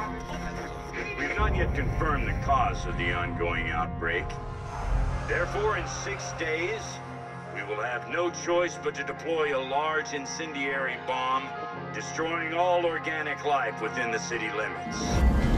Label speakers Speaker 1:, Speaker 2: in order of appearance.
Speaker 1: We've not yet confirmed the cause of the ongoing outbreak. Therefore, in 6 days, we will have no choice but to deploy a large incendiary bomb, destroying all organic life within the city limits.